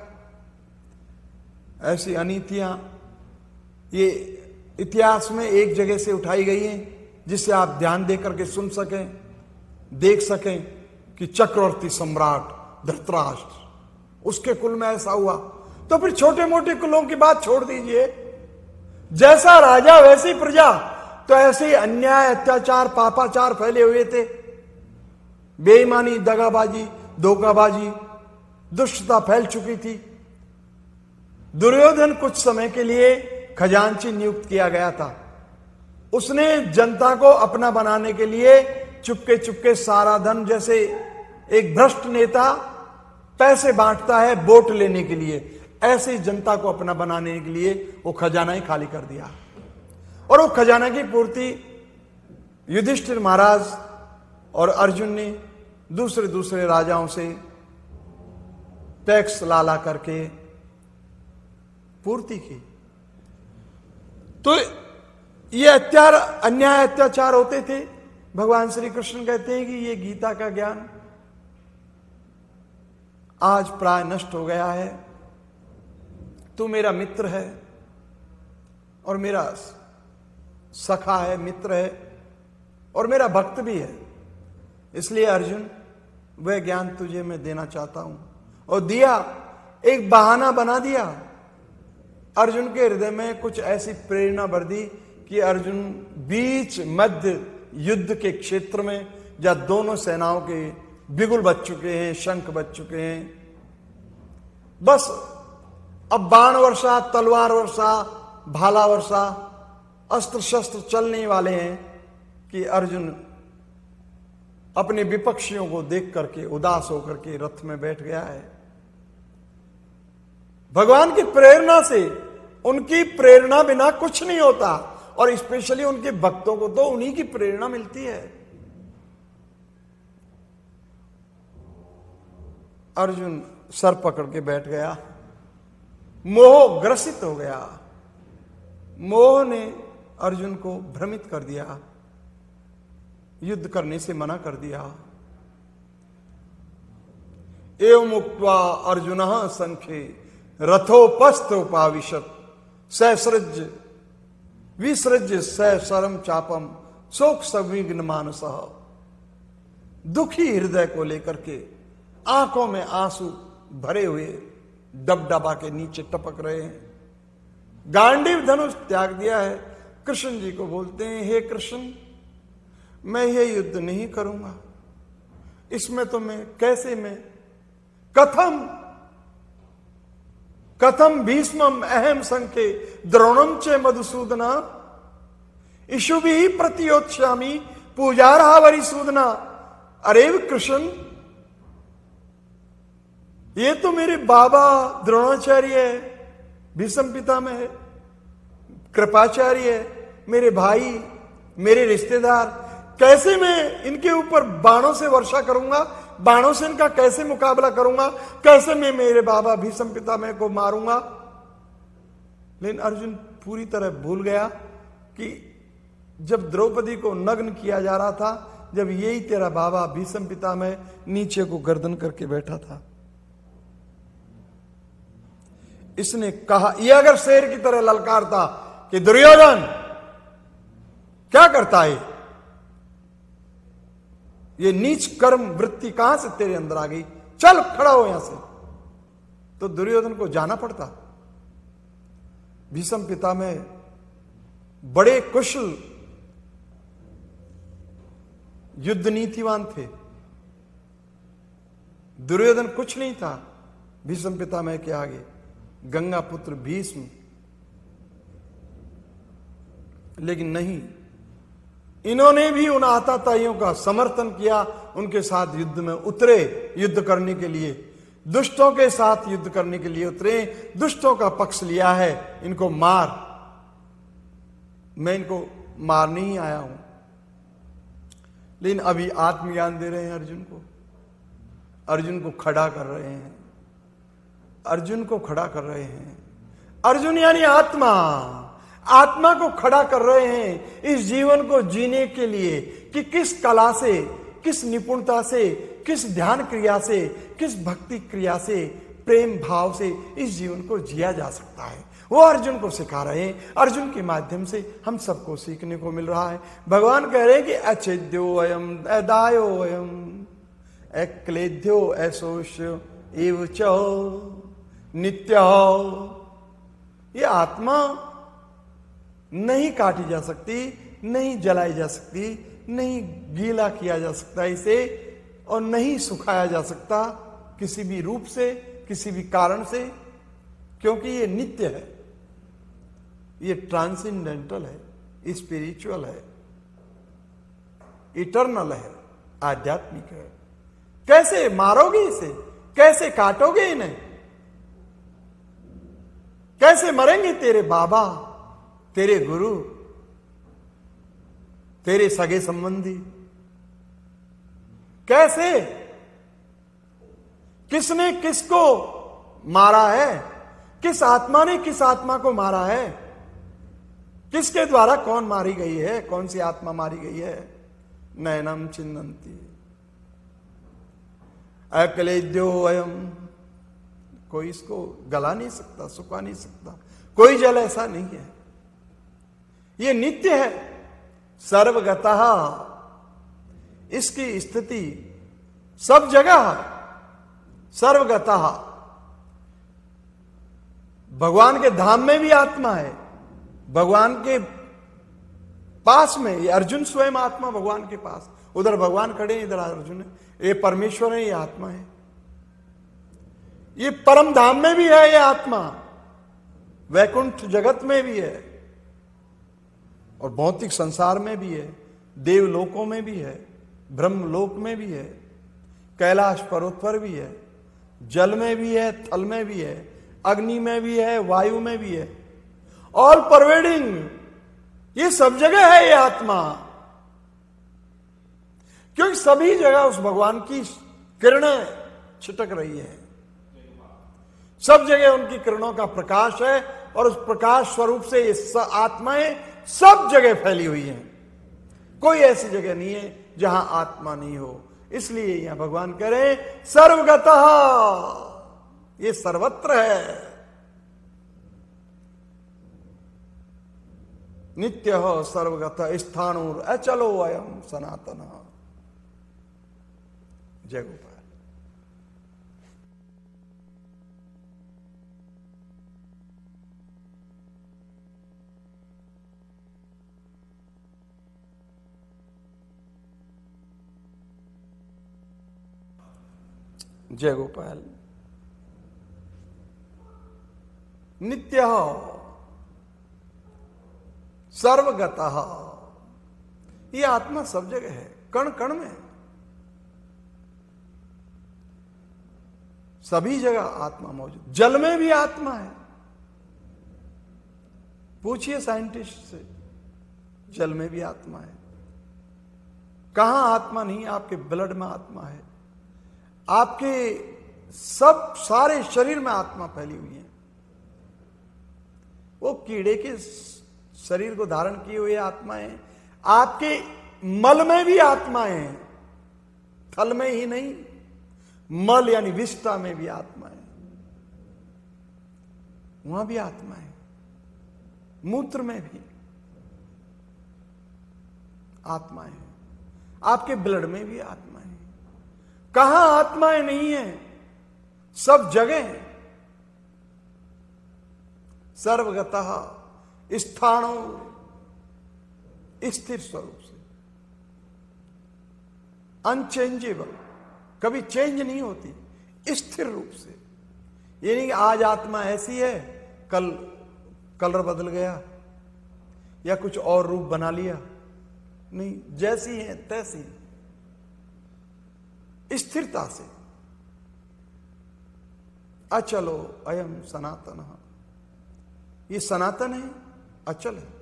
ऐसी अनीतियां ये इतिहास में एक जगह से उठाई गई हैं, जिससे आप ध्यान दे करके सुन सकें, देख सकें कि चक्रवर्ती सम्राट धृतराष्ट्र, उसके कुल में ऐसा हुआ। तो फिर छोटे मोटे कुलों की बात छोड़ दीजिए, जैसा राजा वैसी प्रजा, तो ऐसे ही अन्याय, अत्याचार, पापाचार फैले हुए थे। बेईमानी, दगाबाजी, धोखाबाजी, दुष्टता फैल चुकी थी। दुर्योधन कुछ समय के लिए खजांची नियुक्त किया गया था। उसने जनता को अपना बनाने के लिए चुपके चुपके सारा धन, जैसे एक भ्रष्ट नेता पैसे बांटता है वोट लेने के लिए, ऐसे ही जनता को अपना बनाने के लिए वो खजाना ही खाली कर दिया। और वो खजाना की पूर्ति युधिष्ठिर महाराज और अर्जुन ने दूसरे दूसरे राजाओं से टैक्स ला करके पूर्ति की। तो ये अन्याय अत्याचार होते थे। भगवान श्री कृष्ण कहते हैं कि ये गीता का ज्ञान आज प्राय नष्ट हो गया है। तू मेरा मित्र है और मेरा सखा है, मित्र है और मेरा भक्त भी है। इसलिए अर्जुन, वह ज्ञान तुझे मैं देना चाहता हूं। और दिया, एक बहाना बना दिया। अर्जुन के हृदय में कुछ ऐसी प्रेरणा भर दी कि अर्जुन बीच मध्य युद्ध के क्षेत्र में, जहां दोनों सेनाओं के बिगुल बज चुके हैं, शंख बज चुके हैं, बस अब बाण वर्षा, तलवार वर्षा, भाला वर्षा, अस्त्र शस्त्र चलने वाले हैं कि अर्जुन अपने विपक्षियों को देख करके उदास होकर के रथ में बैठ गया है। भगवान की प्रेरणा से, उनकी प्रेरणा बिना कुछ नहीं होता, और स्पेशली उनके भक्तों को तो उन्हीं की प्रेरणा मिलती है। अर्जुन सर पकड़ के बैठ गया, मोह ग्रसित हो गया। मोह ने अर्जुन को भ्रमित कर दिया, युद्ध करने से मना कर दिया। एवं उक्त्वा अर्जुनः संख्ये रथोपस्थ उपाविशत ससृज विसृज्य सरम चापम शोक संविघ्न मानसः। दुखी हृदय को लेकर के आंखों में आंसू भरे हुए डबडबा के नीचे टपक रहे हैं। गांडीव धनुष त्याग दिया है। कृष्ण जी को बोलते हैं, हे कृष्ण, मैं ये युद्ध नहीं करूंगा, इसमें तो मैं कैसे, मैं कथम भीष्मम अहम संख्ये द्रोणम च मधुसूदना इशुभि प्रतियोत्स्यामि पूजारहा वरिसूदना। अरे कृष्ण, ये तो मेरे बाबा द्रोणाचार्य है, भीष्म पितामह है, कृपाचार्य है, मेरे भाई, मेरे रिश्तेदार, कैसे मैं इनके ऊपर बाणों से वर्षा करूंगा, बाणों से इनका कैसे मुकाबला करूंगा, कैसे मैं मेरे बाबा भीष्म पितामह को मारूंगा। लेकिन अर्जुन पूरी तरह भूल गया कि जब द्रौपदी को नग्न किया जा रहा था, जब यही तेरा बाबा भीष्म पितामह नीचे को गर्दन करके बैठा था। इसने कहा, यह अगर शेर की तरह ललकारता कि दुर्योधन क्या करता है, ये नीच कर्म वृत्ति कहां से तेरे अंदर आ गई, चल खड़ा हो यहां से, तो दुर्योधन को जाना पड़ता। भीष्म पितामह बड़े कुशल युद्ध नीतिवान थे। दुर्योधन कुछ नहीं था भीष्म पितामह के आगे, गंगा पुत्र भीष्म। लेकिन नहीं, इन्होंने भी उन आताताइयों का समर्थन किया, उनके साथ युद्ध में उतरे, युद्ध करने के लिए, दुष्टों के साथ युद्ध करने के लिए उतरे, दुष्टों का पक्ष लिया है, इनको मार। मैं इनको मारने ही आया हूं। लेकिन अभी आत्मज्ञान दे रहे हैं अर्जुन को, अर्जुन को खड़ा कर रहे हैं, अर्जुन को खड़ा कर रहे हैं। अर्जुन यानी आत्मा, आत्मा को खड़ा कर रहे हैं इस जीवन को जीने के लिए कि किस कला से, किस निपुणता से, किस ध्यान क्रिया से, किस भक्ति क्रिया से, प्रेम भाव से इस जीवन को जिया जा सकता है। वो अर्जुन को सिखा रहे हैं। अर्जुन के माध्यम से हम सबको सीखने को मिल रहा है। भगवान कह रहे हैं कि अछेद्यो अयम अदायो अयम अक्लेद्यो ऐसोष्य एव च नित्य। ये आत्मा नहीं काटी जा सकती, नहीं जलाई जा सकती, नहीं गीला किया जा सकता इसे, और नहीं सुखाया जा सकता किसी भी रूप से, किसी भी कारण से, क्योंकि ये नित्य है, ये ट्रांसेंडेंटल है, स्पिरिचुअल है, इटर्नल है, आध्यात्मिक है। कैसे मारोगे इसे, कैसे काटोगे इन्हें, कैसे मरेंगे तेरे बाबा, तेरे गुरु, तेरे सगे संबंधी, कैसे, किसने किसको मारा है, किस आत्मा ने किस आत्मा को मारा है, किसके द्वारा कौन मारी गई है, कौन सी आत्मा मारी गई है। नैनम चिन्नन्ति अक्लेद्यो अयम, कोई इसको गला नहीं सकता, सुखा नहीं सकता, कोई जल ऐसा नहीं है, ये नित्य है, सर्वगतः, इसकी स्थिति सब जगह है, सर्वगतः। भगवान के धाम में भी आत्मा है, भगवान के पास में, ये अर्जुन स्वयं आत्मा भगवान के पास, उधर भगवान खड़े, इधर अर्जुन है, ये परमेश्वर है, ये आत्मा है, ये परम धाम में भी है, ये आत्मा वैकुंठ जगत में भी है, और भौतिक संसार में भी है, देवलोकों में भी है, ब्रह्मलोक में भी है, कैलाश पर्वत पर भी है, जल में भी है, थल में भी है, अग्नि में भी है, वायु में भी है, ऑल परवेडिंग, ये सब जगह है ये आत्मा, क्योंकि सभी जगह उस भगवान की किरणें छिटक रही है, सब जगह उनकी किरणों का प्रकाश है, और उस प्रकाश स्वरूप से ये आत्माएं सब जगह फैली हुई हैं। कोई ऐसी जगह नहीं है जहां आत्मा नहीं हो। इसलिए यहां भगवान कह रहे हैं सर्वगतः, ये सर्वत्र है। नित्य सर्वगतः स्थाणुर अचलो अयम सनातन। जय गोपाल। जय गोपाल। नित्य सर्वगतः, ये आत्मा सब जगह है, कण कण में, सभी जगह आत्मा मौजूद। जल में भी आत्मा है। पूछिए साइंटिस्ट से, जल में भी आत्मा है। कहां आत्मा नहीं? आपके ब्लड में आत्मा है, आपके सब सारे शरीर में आत्मा फैली हुई है। वो कीड़े के शरीर को धारण किए हुए आत्माएं, आपके मल में भी आत्माएं हैं, थल में ही नहीं, मल यानी विष्ठा में भी आत्मा है, वहां भी आत्मा है। मूत्र में भी आत्मा है, आपके ब्लड में भी आत्मा है। कहां आत्माएं नहीं है? सब जगह है। सर्वगतः स्थाणु, स्थिर स्वरूप से, अनचेंजेबल, कभी चेंज नहीं होती, स्थिर रूप से। ये नहीं कि आज आत्मा ऐसी है, कल कलर बदल गया या कुछ और रूप बना लिया। नहीं, जैसी है तैसी, स्थिरता से। अचलो अयम सनातन, ये सनातन है, अचल है।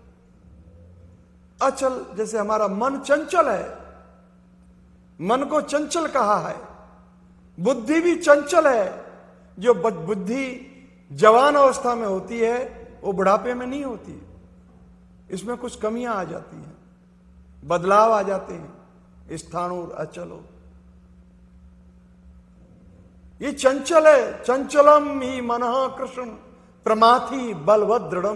अचल जैसे हमारा मन चंचल है, मन को चंचल कहा है। बुद्धि भी चंचल है। जो बुद्धि जवान अवस्था में होती है वो बुढ़ापे में नहीं होती। इसमें कुछ कमियां आ जाती हैं, बदलाव आ जाते हैं। स्थाणुर अचलो, ये चंचल है। चंचलम ही मनः कृष्ण प्रमाथि बलवद दृढ़म।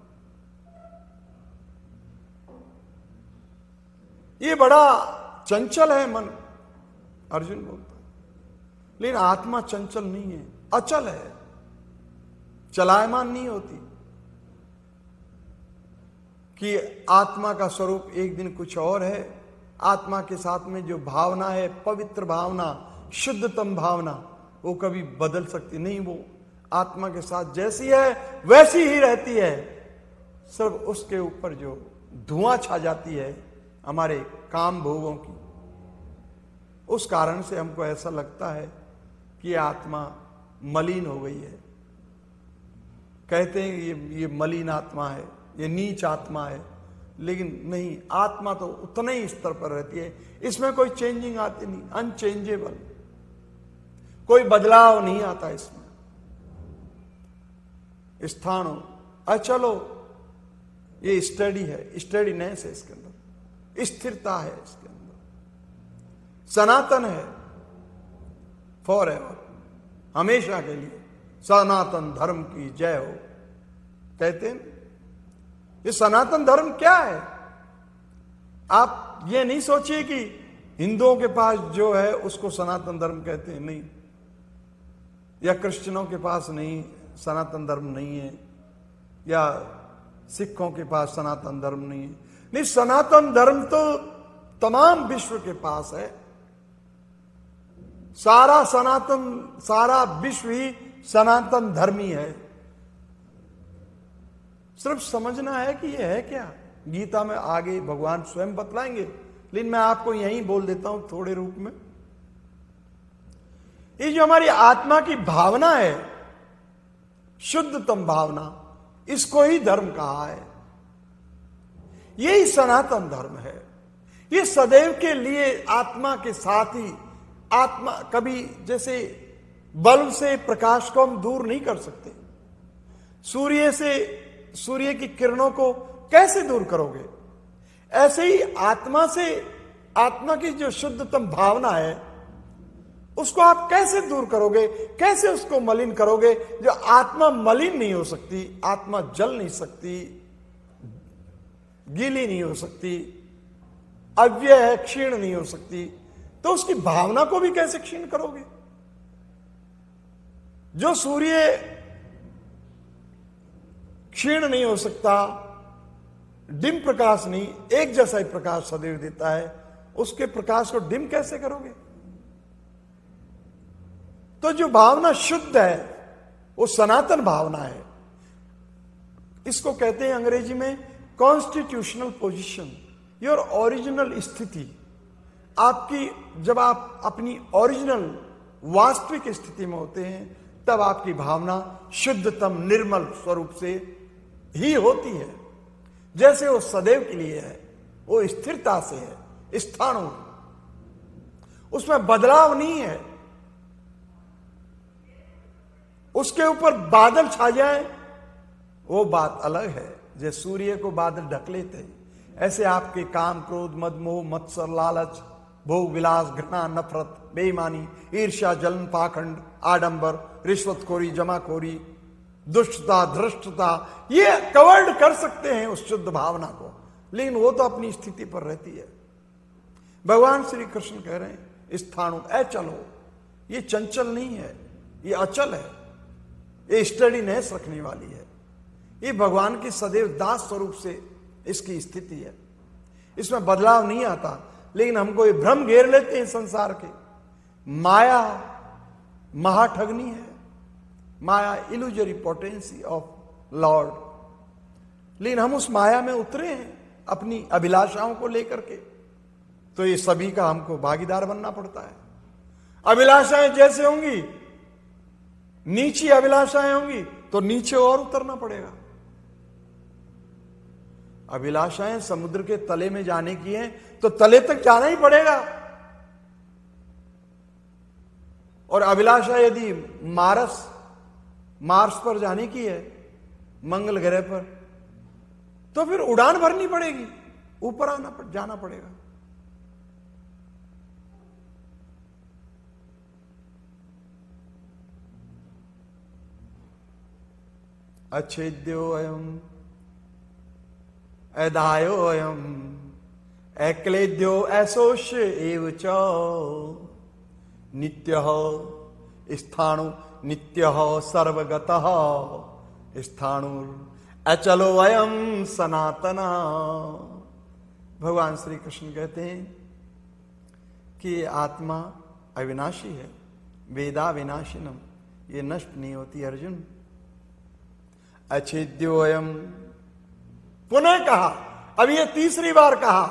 ये बड़ा चंचल है मन, अर्जुन बोलता। लेकिन आत्मा चंचल नहीं है, अचल है, चलायमान नहीं होती। कि आत्मा का स्वरूप एक दिन कुछ और है। आत्मा के साथ में जो भावना है, पवित्र भावना, शुद्धतम भावना, वो कभी बदल सकती नहीं। वो आत्मा के साथ जैसी है वैसी ही रहती है। सिर्फ उसके ऊपर जो धुआं छा जाती है हमारे काम भोगों की, उस कारण से हमको ऐसा लगता है कि आत्मा मलिन हो गई है। कहते हैं ये मलिन आत्मा है, ये नीच आत्मा है। लेकिन नहीं, आत्मा तो उतने ही स्तर पर रहती है। इसमें कोई चेंजिंग आती नहीं, अनचेंजेबल, कोई बदलाव नहीं आता इसमें। स्थाणु अचलो, ये स्टडी है, स्टडीनेस है इसके अंदर, स्थिरता है इसके अंदर। सनातन है, फॉर एवर, हमेशा के लिए। सनातन धर्म की जय हो। कहते हैं ये सनातन धर्म क्या है? आप ये नहीं सोचिए कि हिंदुओं के पास जो है उसको सनातन धर्म कहते हैं, नहीं। या क्रिश्चियनों के पास नहीं, सनातन धर्म नहीं है। या सिखों के पास सनातन धर्म नहीं है। नहीं, सनातन धर्म तो तमाम विश्व के पास है। सारा विश्व ही सनातन धर्मी है। सिर्फ समझना है कि यह है क्या। गीता में आगे भगवान स्वयं बतलाएंगे, लेकिन मैं आपको यहीं बोल देता हूं थोड़े रूप में। ये जो हमारी आत्मा की भावना है, शुद्धतम भावना, इसको ही धर्म कहा है। यही सनातन धर्म है। ये सदैव के लिए आत्मा के साथ ही, आत्मा कभी जैसे बल्ब से प्रकाश को हम दूर नहीं कर सकते, सूर्य की किरणों को कैसे दूर करोगे? ऐसे ही आत्मा की जो शुद्धतम भावना है उसको आप कैसे दूर करोगे, कैसे उसको मलिन करोगे? जो आत्मा मलिन नहीं हो सकती, आत्मा जल नहीं सकती, गीली नहीं हो सकती, अव्यय है, क्षीण नहीं हो सकती, तो उसकी भावना को भी कैसे क्षीण करोगे? जो सूर्य क्षीण नहीं हो सकता, डिम प्रकाश नहीं, एक जैसा ही प्रकाश सदैव देता है, उसके प्रकाश को डिम कैसे करोगे? तो जो भावना शुद्ध है वो सनातन भावना है। इसको कहते हैं अंग्रेजी में कॉन्स्टिट्यूशनल पोजीशन, योर ओरिजिनल स्थिति। जब आप अपनी ओरिजिनल वास्तविक स्थिति में होते हैं तब आपकी भावना शुद्धतम निर्मल स्वरूप से ही होती है। जैसे वो सदैव के लिए है, वो स्थिरता से है, स्थाणु, उसमें बदलाव नहीं है। उसके ऊपर बादल छा जाए वो बात अलग है, जैसे सूर्य को बादल ढक लेते हैं, ऐसे आपके काम, क्रोध, मद, मोह, मत्सर, लालच, भोग विलास, घृणा, नफरत, बेईमानी, ईर्ष्या, जलन, पाखंड, आडंबर, रिश्वतखोरी, जमाखोरी, दुष्टता, धृष्टता, ये कवर्ड कर सकते हैं उस शुद्ध भावना को, लेकिन वो तो अपनी स्थिति पर रहती है। भगवान श्री कृष्ण कह रहे हैं स्थाणु अचल हो, ये चंचल नहीं है, ये अचल है, ये स्टडीनेस रखने वाली है, ये भगवान की सदैव दास स्वरूप से इसकी स्थिति है, इसमें बदलाव नहीं आता। लेकिन हमको ये भ्रम घेर लेते हैं संसार के, माया महाठगनी है, माया इल्यूजरी पोटेंसी ऑफ लॉर्ड, लेकिन हम उस माया में उतरे हैं अपनी अभिलाषाओं को लेकर के, तो ये सभी का हमको भागीदार बनना पड़ता है। अभिलाषाएं जैसे होंगी, नीची अभिलाषाएं होंगी तो नीचे और उतरना पड़ेगा। अभिलाषाएं समुद्र के तले में जाने की हैं तो तले तक जाना ही पड़ेगा, और अभिलाषा यदि मार्स पर जाने की है, मंगल ग्रह पर, तो फिर उड़ान भरनी पड़ेगी, ऊपर जाना पड़ेगा। अच्छेद्यो अयम अदायो अयम अक्लेद्यो ऐसोष्य एव च नित्यः स्थाणु नित्यः सर्वगतः स्थाणुर अचलो अयम सनातना। भगवान श्री कृष्ण कहते हैं कि आत्मा अविनाशी है, वेदा विनाशिनम, ये नष्ट नहीं होती अर्जुन। अच्छेद्यो अयम, पुनः कहा, अब ये तीसरी बार कहा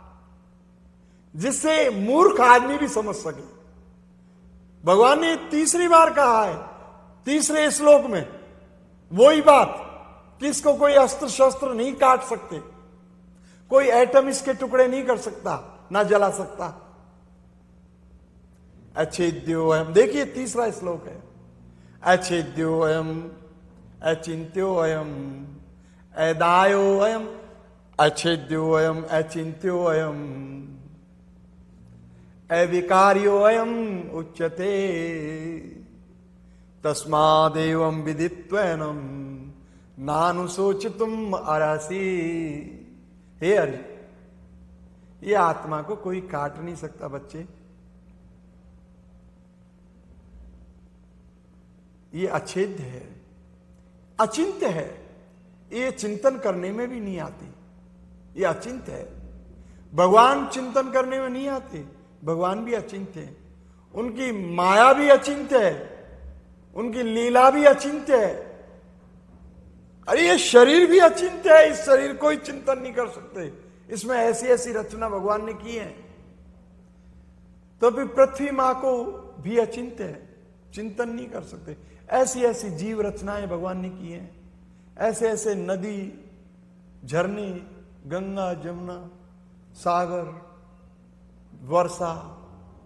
जिससे मूर्ख आदमी भी समझ सके। भगवान ने तीसरी बार कहा है तीसरे श्लोक में वही बात कि इसको कोई अस्त्र शस्त्र नहीं काट सकते, कोई एटम इसके टुकड़े नहीं कर सकता, ना जला सकता। अच्छेद्यो अयम, देखिए तीसरा श्लोक है, अच्छेद्यो अयम अचिंत्यो अयम अदायो अयम अच्छेद्यो अयम अचिंत्यो अयम अविकार्यो अयम उच्यते तस्मादेवं विदित्वैनं नानुशोचितुम अर्हसि। हे अर्जुन, ये आत्मा को कोई काट नहीं सकता बच्चे, ये अछेद्य है, अचिंत्य है, ये चिंतन करने में भी नहीं आती, ये अचिंत्य है। भगवान चिंतन करने में नहीं आते, भगवान भी अचिंत्य है, उनकी माया भी अचिंत्य है, उनकी लीला भी अचिंत्य है। अरे ये शरीर भी अचिंत्य है, इस शरीर को ही चिंतन नहीं कर सकते, इसमें ऐसी ऐसी रचना भगवान ने की है। तो फिर पृथ्वी मां को भी अचिंत्य है, चिंतन नहीं कर सकते। ऐसी ऐसी जीव रचनाएं भगवान ने की हैं, ऐसे ऐसे नदी, झरने, गंगा, जमुना, सागर, वर्षा,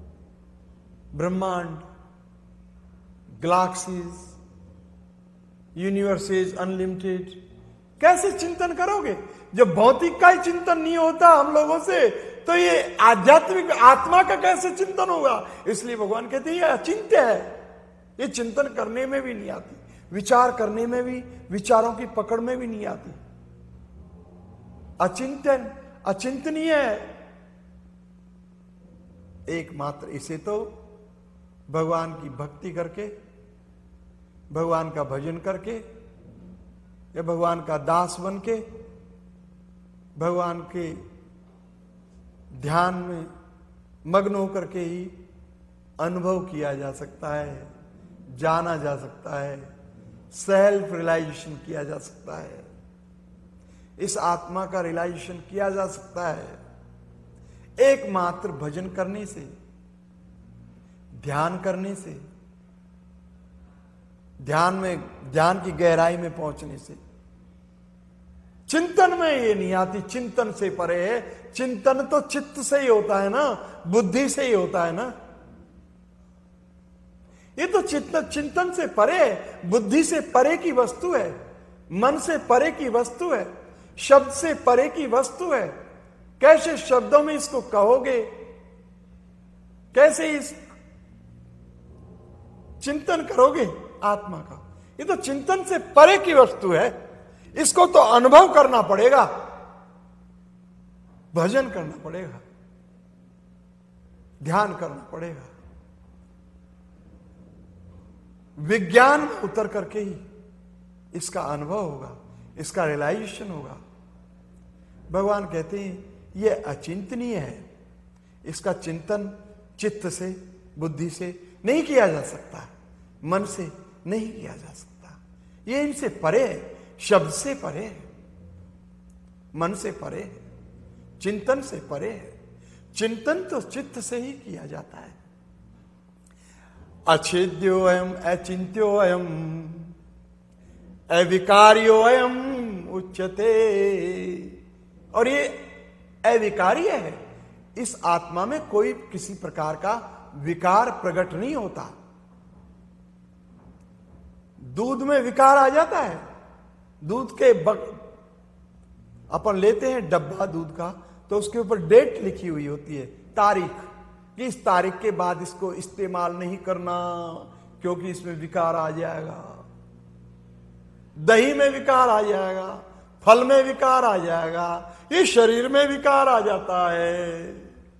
ब्रह्मांड, गैलेक्सीज, यूनिवर्स इज अनलिमिटेड। कैसे चिंतन करोगे जब भौतिक का ही चिंतन नहीं होता हम लोगों से, तो ये आध्यात्मिक आत्मा का कैसे चिंतन होगा? इसलिए भगवान कहते हैं ये अचिंत्य है, ये चिंतन करने में भी नहीं आती, विचार करने में भी, विचारों की पकड़ में भी नहीं आती। अचिंतन, अचिंतनीय है एकमात्र। इसे तो भगवान की भक्ति करके, भगवान का भजन करके, या भगवान का दास बन के, भगवान के ध्यान में मग्न होकर के ही अनुभव किया जा सकता है, जाना जा सकता है, सेल्फ रियलाइजेशन किया जा सकता है। इस आत्मा का रियलाइजेशन किया जा सकता है एकमात्र भजन करने से, ध्यान करने से, ध्यान की गहराई में पहुंचने से। चिंतन में ये नहीं आती, चिंतन से परे है। चिंतन तो चित्त से ही होता है ना, बुद्धि से ही होता है ना। ये तो चिंतन से परे है, बुद्धि से परे की वस्तु है, मन से परे की वस्तु है, शब्द से परे की वस्तु है। कैसे शब्दों में इसको कहोगे? कैसे इस चिंतन करोगे आत्मा का? ये तो चिंतन से परे की वस्तु है, इसको तो अनुभव करना पड़ेगा, भजन करना पड़ेगा, ध्यान करना पड़ेगा, विज्ञान में उतर करके ही इसका अनुभव होगा, इसका रियलाइजेशन होगा। भगवान कहते हैं यह अचिंतनीय है, इसका चिंतन चित्त से, बुद्धि से नहीं किया जा सकता, मन से नहीं किया जा सकता। ये इनसे परे है, शब्द से परे है, मन से परे है, चिंतन से परे है। चिंतन तो चित्त से ही किया जाता है। अछेद्यो अयम अचिंत्यो अयम अविकार्यो अयम उच्यते। और ये अविकार्य है, इस आत्मा में कोई किसी प्रकार का विकार प्रकट नहीं होता। दूध में विकार आ जाता है, दूध के अपन लेते हैं डब्बा दूध का, तो उसके ऊपर डेट लिखी हुई होती है, तारीख, कि इस तारीख के बाद इसको इस्तेमाल नहीं करना क्योंकि इसमें विकार आ जाएगा। दही में विकार आ जाएगा, फल में विकार आ जाएगा, ये शरीर में विकार आ जाता है।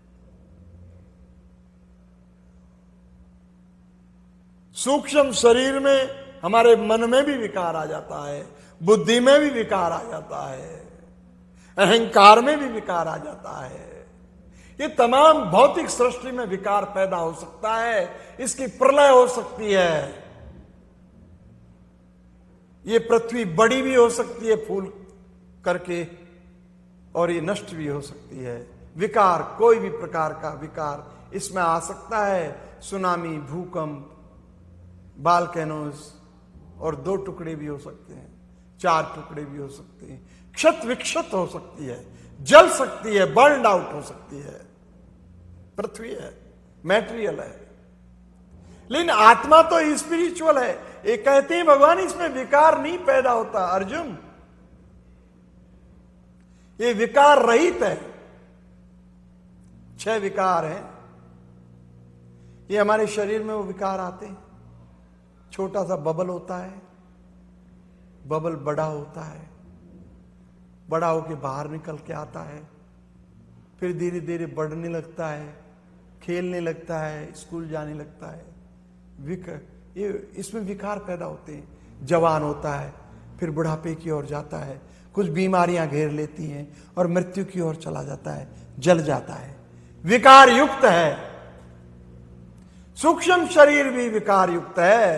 सूक्ष्म शरीर में, हमारे मन में भी विकार आ जाता है, बुद्धि में भी विकार आ जाता है, अहंकार में भी विकार आ जाता है। ये तमाम भौतिक सृष्टि में विकार पैदा हो सकता है, इसकी प्रलय हो सकती है। ये पृथ्वी बड़ी भी हो सकती है फूल करके, और ये नष्ट भी हो सकती है। विकार, कोई भी प्रकार का विकार इसमें आ सकता है। सुनामी, भूकंप, बालकैनोस, और 2 टुकड़े भी हो सकते हैं, 4 टुकड़े भी हो सकते हैं, क्षत विक्षत हो सकती है, जल सकती है, बर्न आउट हो सकती है। पृथ्वी है, मैटेरियल है, लेकिन आत्मा तो स्पिरिचुअल है। ये कहते हैं भगवान इसमें विकार नहीं पैदा होता। अर्जुन, ये विकार रहित है। 6 विकार हैं, ये हमारे शरीर में वो विकार आते हैं। छोटा सा बबल होता है, बबल बड़ा होता है, बड़ा होके बाहर निकल के आता है, फिर धीरे धीरे बढ़ने लगता है, खेलने लगता है, स्कूल जाने लगता है। ये इसमें विकार पैदा होते हैं। जवान होता है, फिर बुढ़ापे की ओर जाता है, कुछ बीमारियां घेर लेती हैं और मृत्यु की ओर चला जाता है, जल जाता है, विकार युक्त है। सूक्ष्म शरीर भी विकार युक्त है,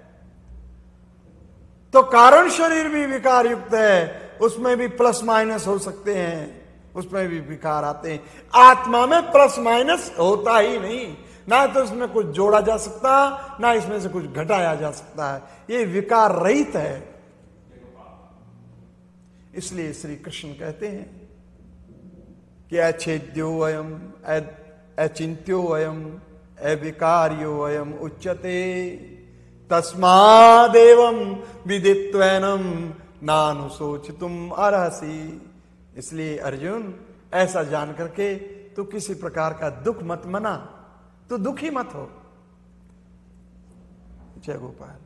तो कारण शरीर भी विकार युक्त है, उसमें भी प्लस माइनस हो सकते हैं, उसमें भी विकार आते हैं। आत्मा में प्लस माइनस होता ही नहीं, ना तो इसमें कुछ जोड़ा जा सकता, ना इसमें से कुछ घटाया जा सकता है। ये विकार रहित है। इसलिए श्री कृष्ण कहते हैं कि अछेद्यो अयम अचिंत्यो अयम अविकार्यो अयम उच्यते तस्मादेवं विदित्वैनम नानुशोचितुम अर्हसि। इसलिए अर्जुन, ऐसा जान करके तू किसी प्रकार का दुख मत मना, तू दुखी मत हो। जय गोपाल।